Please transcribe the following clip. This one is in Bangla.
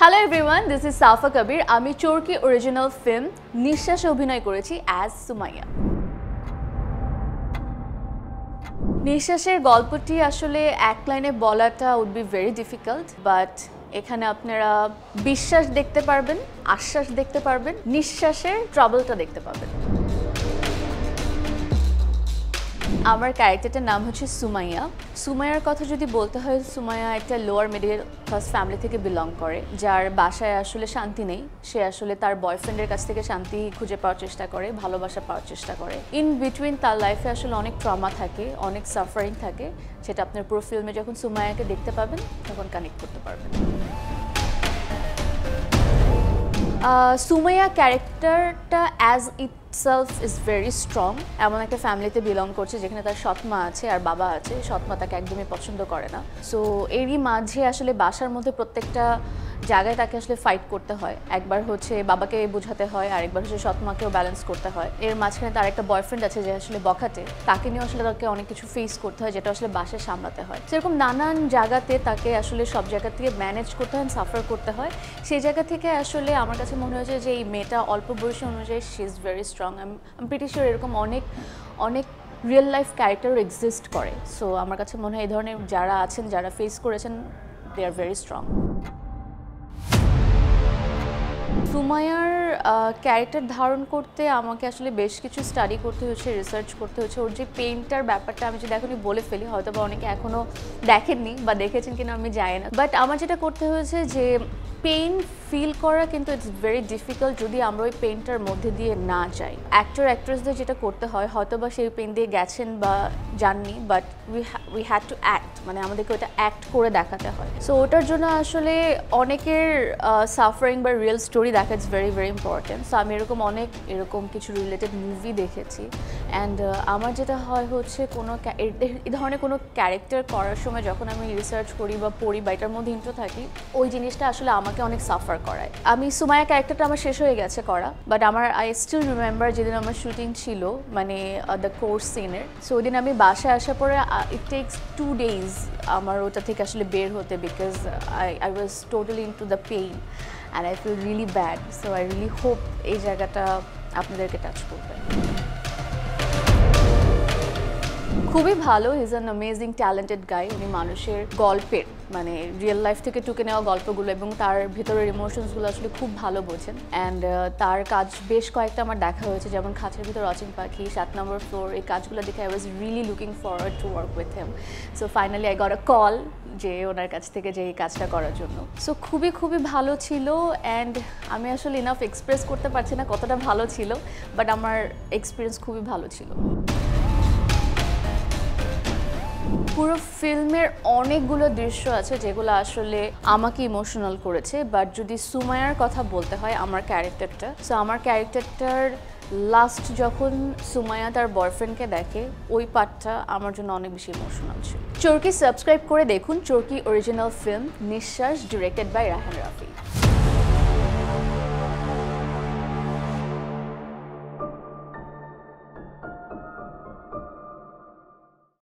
Hello everyone, this is Safa Kabir. আমি Chorki original film Nishwas অভিনয় করেছি as Sumaya. নিঃশ্বাসের গল্পটি আসলে এক লাইনে বলাটা would be very difficult, but এখানে আপনারা বিশ্বাস দেখতে পারবেন, আশ্বাস দেখতে পারবেন, নিঃশ্বাসের ট্রাবলটা দেখতে পাবেন। আমার ক্যারেক্টারটার নাম হচ্ছে সুমাইয়া। সুমাইয়ার কথা যদি বলতে হয়, সুমাইয়া একটা লোয়ার মিডল ক্লাস ফ্যামিলি থেকে বিলং করে, যার বাসায় আসলে শান্তি নেই। সে আসলে তার বয়ফ্রেন্ডের কাছ থেকে শান্তি খুঁজে পাওয়ার চেষ্টা করে, ভালোবাসা পাওয়ার চেষ্টা করে। ইন বিটুইন তার লাইফে আসলে অনেক ট্রমা থাকে, অনেক সাফারিং থাকে, সেটা আপনার পুরো ফিল্মে যখন সুমাইয়াকে দেখতে পাবেন তখন কানেক্ট করতে পারবেন। সুমাইয়া ক্যারেক্টারটা as itself is very strong. এমন একটা ফ্যামিলিতে বিলং করছে যেখানে তার সৎ মা আছে আর বাবা আছে। সৎ মা তাকে একদমই পছন্দ করে না। সো এরই মাঝে আসলে বাসার মধ্যে প্রত্যেকটা জায়গায় তাকে আসলে ফাইট করতে হয়। একবার হচ্ছে বাবাকে বোঝাতে হয়, আরেকবার হচ্ছে সৎ মাকেও ব্যালেন্স করতে হয়। এর মাঝখানে তার একটা বয়ফ্রেন্ড আছে যে আসলে বখাটে, তাকে নিয়ে আসলে তাকে অনেক কিছু ফেস করতে হয়, যেটা আসলে বাসায় সামলাতে হয়। সেরকম নানান জায়গাতে তাকে আসলে সব জায়গা থেকে ম্যানেজ করতে হয়, সাফার করতে হয়। সেই জায়গা থেকে আসলে আমার কাছে মনে হয়েছে যে এই মেয়েটা অল্প বয়সী অনুযায়ী she is very strong. I am pretty sure এরকম অনেক রিয়েল লাইফ ক্যারেক্টারও এক্সিস্ট করে। সো আমার কাছে মনে হয় এই ধরনের যারা আছেন, যারা ফেস করেছেন, দে আর ভেরি স্ট্রং। সুমাইয়ার ক্যারেক্টার ধারণ করতে আমাকে আসলে বেশ কিছু স্টাডি করতে হয়েছে, রিসার্চ করতে হয়েছে। ওর যে পেইন্টার ব্যাপারটা আমি যদি এখনই বলে ফেলি, হয়তো বা অনেকে এখনও দেখেননি বা দেখেছেন কিনা আমি জানি না, বাট আমার যেটা করতে হয়েছে যে পেইন ফিল করা কিন্তু ইটস ভেরি ডিফিকাল্ট যদি আমরা ওই পেইনটার মধ্যে দিয়ে না যাই। অ্যাক্টর অ্যাক্ট্রেসদের যেটা করতে হয়, হয়তো বা সেই পেইন দিয়ে গেছেন বা যাননি, but we had to act, মানে আমাদেরকে ওটা অ্যাক্ট করে দেখাতে হয়। সো ওটার জন্য আসলে অনেকের সাফারিং বা রিয়েল স্টোরি দেখা it's very very important. So আমি এরকম কিছু রিলেটেড মুভি দেখেছি। অ্যান্ড আমার যেটা হয় হচ্ছে এই ধরনের কোনো ক্যারেক্টার করার সময় যখন আমি রিসার্চ করি বা পড়ি বা এটার মধ্যে ইন্ট্রো থাকি, ওই জিনিসটা আসলে আমাকে অনেক সাফার করায়। আমি সুমাইয়া ক্যারেক্টারটা আমার শেষ হয়ে গেছে করা, বাট আই স্টিল রিমেম্বার যেদিন আমার শুটিং ছিল, মানে দ্য কোর্স সিনের। সো ওই দিন আমি বাসায় আসার পরে ইট টেক্স 2 days আমার ওটা থেকে আসলে বের হতে, because I was totally into the pain and I feel really bad. So I really hope এই জায়গাটা আপনাদেরকে টাচ করবে। খুবই ভালো, is an amazing talented guy. উনি মানুষের গল্পের, মানে রিয়েল লাইফ থেকে টুকে নেওয়া গল্পগুলো এবং তার ভেতরের ইমোশনসগুলো আসলে খুব ভালো বোঝেন। অ্যান্ড তার কাজ বেশ কয়েকটা আমার দেখা হয়েছে, যেমন খাঁচার ভিতর অচিন পাখি, 7 নম্বর ফ্লোর, এই কাজগুলো দেখে I was really looking forward to work with him. So finally I got a call যে ওনার কাছ থেকে যে এই কাজটা করার জন্য। সো খুবই ভালো ছিল। অ্যান্ড আমি আসলে ইনাফ এক্সপ্রেস করতে পারছি না কতটা ভালো ছিল, বাট আমার এক্সপিরিয়েন্স খুবই ভালো ছিল। পুরো ফিল্মের অনেকগুলো দৃশ্য আছে যেগুলো আসলে আমাকে ইমোশনাল করেছে, বাট যদি সুমাইয়ার কথা বলতে হয় আমার ক্যারেক্টারটা, সো আমার ক্যারেক্টারটার লাস্ট যখন সুমাইয়া তার বয়ফ্রেন্ডকে দেখে, ওই পার্টটা আমার জন্য অনেক বেশি ইমোশনাল ছিল। চরকি সাবস্ক্রাইব করে দেখুন Chorki original film Nishash, directed by Rahan Rafi.